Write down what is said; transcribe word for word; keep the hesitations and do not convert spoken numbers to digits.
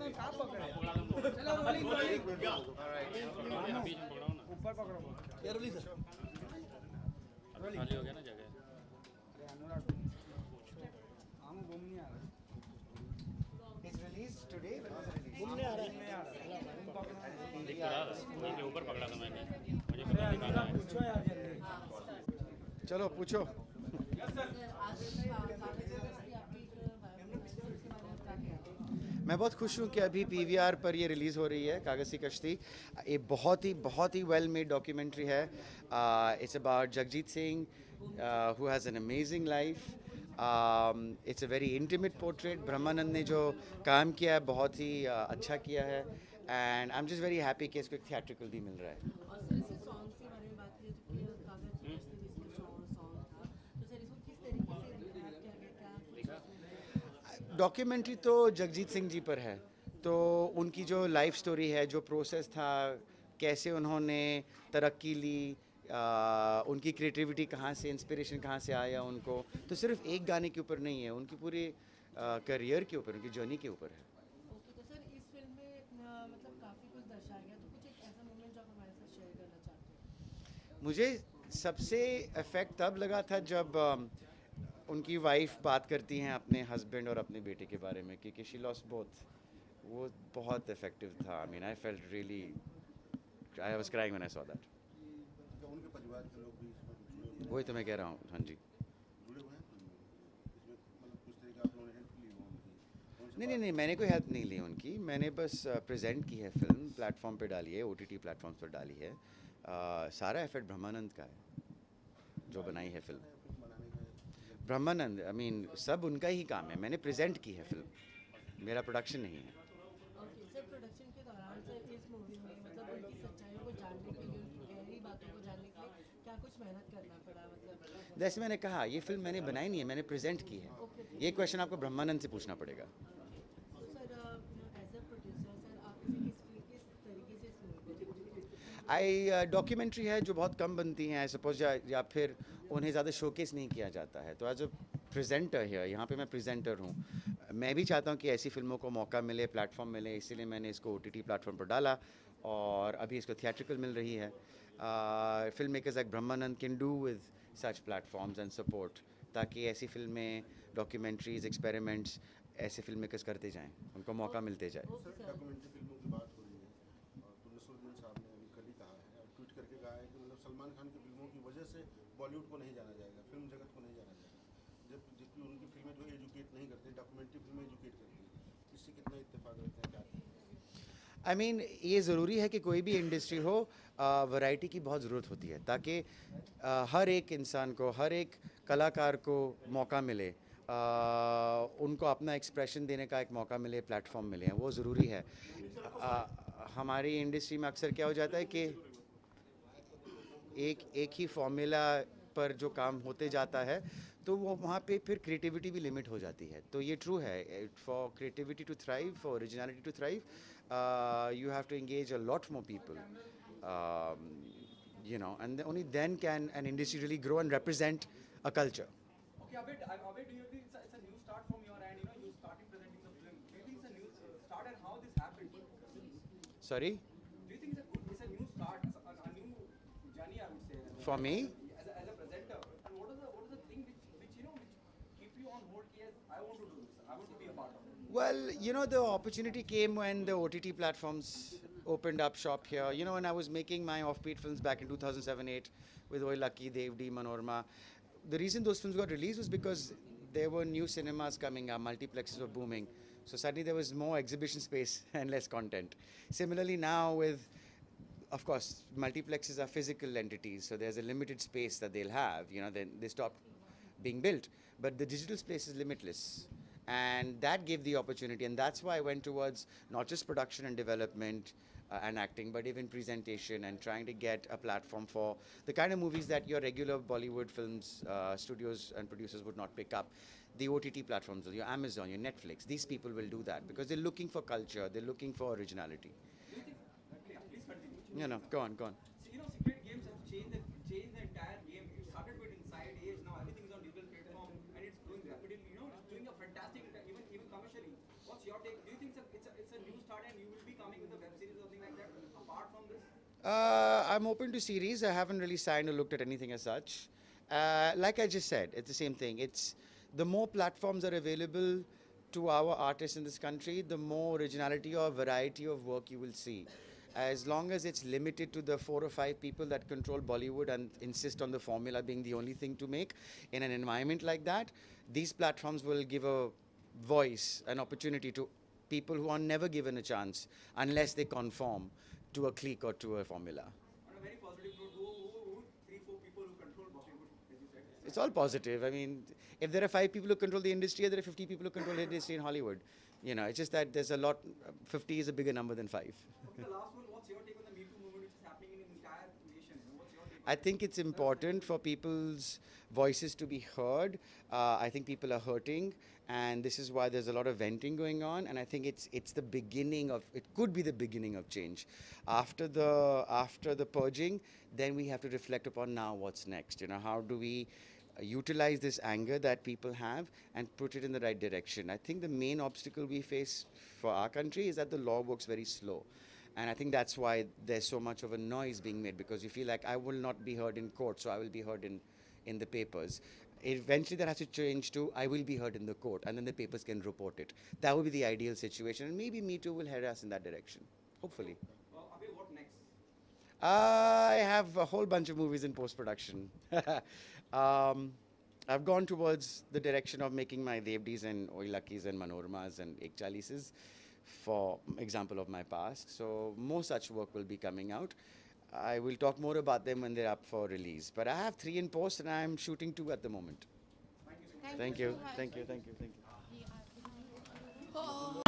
ऊपर पकड़ो ये रोली सर खाली हो गया ना जगह हम घूम नहीं आ रहे It's released today. When was it released? घूमने आ रहे हैं दिख तो रहा था उसके ऊपर पकड़ा था मैंने मुझे पता नहीं कहाँ है पूछो यार जल्दी चलो पूछो। मैं बहुत खुश हूँ कि अभी पीवीआर पर ये रिलीज़ हो रही है कागज़ की कश्ती। ये बहुत ही बहुत ही वेल मेड डॉक्यूमेंट्री है। It's about Jagjit Singh who has an amazing life. It's a very intimate portrait. Brahmanand ने जो काम किया है बहुत ही uh, अच्छा किया है and I am just very happy कि इसको एक थिएट्रिकल भी मिल रहा है। और सर इसे सॉन्ग के बारे में बात करें तो कि कागज की कश्ती जिसका सॉन्ग था तो सर इसको किस तरीके से रिक्रिएट किया गया क्या डॉक्यूमेंट्री तो जगजीत सिंह जी पर है, तो उनकी जो लाइफ स्टोरी है, जो प्रोसेस था, कैसे उन्होंने तरक्की ली, आ, उनकी क्रिएटिविटी कहाँ से, इंस्पिरेशन कहाँ से आया उनको, तो सिर्फ एक गाने के ऊपर नहीं है, उनकी पूरी करियर के ऊपर, उनकी जर्नी के ऊपर है। ओके तो सर इस फिल्म में अ, मतलब काफ़ी कुछ दर्शाया गया तो कुछ एक ऐसा मोमेंट जो आप हमारे साथ शेयर करना चाहते हैं। मुझे सबसे इफेक्ट तब लगा था जब अम, उनकी वाइफ बात करती हैं अपने हस्बैंड और अपने बेटे के बारे में, क्योंकि शी लॉस्ट बोथ। वो बहुत इफेक्टिव था। I mean I felt really, I was crying when I saw that. उनके परिवार के लोग भी इसमें जुड़े हुए वही तो मैं कह रहा हूँ। हाँ जी। जुड़े हुए हैं फिल्म में। इसमें मतलब कुछ तरीके आप लोगों ने हेल्प ली हो उनकी उनसे नहीं नहीं नहीं मैंने कोई हेल्प नहीं ली उनकी। मैंने बस प्रेजेंट की है फिल्म, प्लेटफॉर्म पे डाली है, ओटीटी प्लेटफॉर्म्स पर डाली है। अ, सारा एफर्ट ब्रह्मानंद का है जो बनाई है फिल्म। फिल्म बनाने का ब्रह्मानंद, आई मीन सब उनका ही काम है। मैंने प्रेजेंट की है फिल्म, मेरा प्रोडक्शन नहीं है। ओके सर प्रोडक्शन के दौरान सर इस मूवी में मतलब उनकी सच्चाइयों को जानने के लिए उनकी गहरी बातों को जानने के लिए क्या कुछ मेहनत करना पड़ा मतलब जैसे मैंने कहा, ये फिल्म मैंने बनाई नहीं है, मैंने प्रेजेंट की है। ये क्वेश्चन आपको ब्रह्मानंद से पूछना पड़ेगा। तो sir as a producer sir आप इसे किस किस तरीके से इस मूवी को देखते हैं? आई डॉक्यूमेंट्री है जो बहुत कम बनती हैं, आई सपोज, या, या फिर उन्हें ज़्यादा शोकेस नहीं किया जाता है। तो एज अ प्रेजेंटर है, यहाँ पे मैं प्रेजेंटर हूँ। मैं भी चाहता हूँ कि ऐसी फिल्मों को मौका मिले, प्लेटफॉर्म मिले, इसीलिए मैंने इसको ओटीटी प्लेटफॉर्म पर डाला और अभी इसको थिएट्रिकल मिल रही है। Film makers like Brahmanand can do with such platforms and support, ताकि ऐसी फिल्में, डॉक्यूमेंट्रीज, एक्सपेरिमेंट्स ऐसे फिल्म मेकर्स करते जाएँ, उनको मौका मिलते जाए। ओके सर सर डॉक्यूमेंट्री फिल्मों की बात हो रही है और तो नसरुद्दीन साहब ने अभी कल ही कहा है और ट्वीट करके कहा है कि मतलब सलमान खान की फिल्मों की वजह से बॉलीवुड को नहीं जाना जाएगा, फिल्म जगत को नहीं जाना जाएगा, जब जबकि उनकी फिल्में जो एजुकेट नहीं करती, डॉक्यूमेंट्री फिल्में एजुकेट करती हैं। इससे कितना इत्तेफाक रखते हैं क्या? आई I मीन mean, ये ज़रूरी है कि कोई भी इंडस्ट्री हो, वैरायटी की बहुत ज़रूरत होती है, ताकि आ, हर एक इंसान को, हर एक कलाकार को मौका मिले, आ, उनको अपना एक्सप्रेशन देने का एक मौका मिले, प्लेटफॉर्म मिले, वो ज़रूरी है। आ, हमारी इंडस्ट्री में अक्सर क्या हो जाता है कि एक एक ही फॉर्मूला पर जो काम होते जाता है, तो वो वहाँ पे फिर क्रिएटिविटी भी लिमिट हो जाती है। तो ये ट्रू है, for creativity to thrive, for originality to thrive, you have to engage a lot more people, you know, and only then can an industry really grow and represent a culture. Okay, Abid, I- Abid, do you think it's a, it's a new start from your end? You know, you starting presenting the film. Do you think it's a new uh, start and how this happened? Sorry, Do you think it's a good, it's a new start, it's a, a new journey, I would say, as a, for me, as a, as a presenter? And what is the what is the thing which, which you know which keep you on hold? Yes, I want to do this. I want to be a part of it. well, you know, the opportunity came when the O T T platforms opened up shop here. You know, when I was making my offbeat films back in two thousand seven eight with Oi Lucky, Dev D, Manorma, the reason those films got released was because there were new cinemas coming up, multiplexes were booming. So suddenly there was more exhibition space and less content. Similarly now with, of course, multiplexes are physical entities, so there's a limited space that they'll have, you know, then they stop being built. But the digital space is limitless. And that gave the opportunity, and that's why I went towards not just production and development uh, and acting, but even presentation and trying to get a platform for the kind of movies that your regular Bollywood films, uh, studios and producers would not pick up. The O T T platforms, your Amazon, your Netflix, these people will do that because they're looking for culture, they're looking for originality. Do you think? Yeah, please continue. You know, go on, go on. So, you know, Secret Games have changed the changed the entire game. It started with Inside Age. Now everything is on digital platform and it's growing rapidly. You know, it's doing a fantastic, even even commercially. What's your take? Do you think it's a it's a, it's a new start and you will be coming with a web series or something like that apart from this? Uh, I'm open to series. I haven't really signed or looked at anything as such. Uh, like I just said, it's the same thing. It's the more platforms are available to our artists in this country, the more originality or variety of work you will see. As long as it's limited to the four or five people that control Bollywood and insist on the formula being the only thing to make in an environment like that, these platforms will give a voice, an opportunity to people who are never given a chance unless they conform to a clique or to a formula. On a very positive note, who, who, who three, four people who control Bollywood, as you said? It's all positive. I mean, if there are five people who control the industry, there are fifty people who control the industry in Hollywood. You know, it's just that there's a lot, fifty is a bigger number than five. Okay, the last one, what's your take on the Me Too movement which is happening in the entire nation? You know, what's your take on I think it's important for people's voices to be heard. Uh, I think people are hurting, and this is why there's a lot of venting going on. And I think it's it's the beginning of it could be the beginning of change. After the after the purging, then we have to reflect upon now what's next. You know, how do we uh, utilize this anger that people have and put it in the right direction? I think the main obstacle we face for our country is that the law works very slow. And I think that's why there's so much of a noise being made, because you feel like I will not be heard in court, so I will be heard in, in the papers. Eventually that has to change to I will be heard in the court, and then the papers can report it. That would be the ideal situation, and maybe Me Too will head us in that direction, hopefully. uh, Abhay, what next? I have a whole bunch of movies in post-production. um, I've gone towards the direction of making my Devdis and Oy Luckys and Manormas and Ek Chalises, for example of my past. So more such work will be coming out. I will talk more about them when they're up for release. But I have three in post and I'm shooting two at the moment. Thank you, thank you, thank you, thank you. Thank you.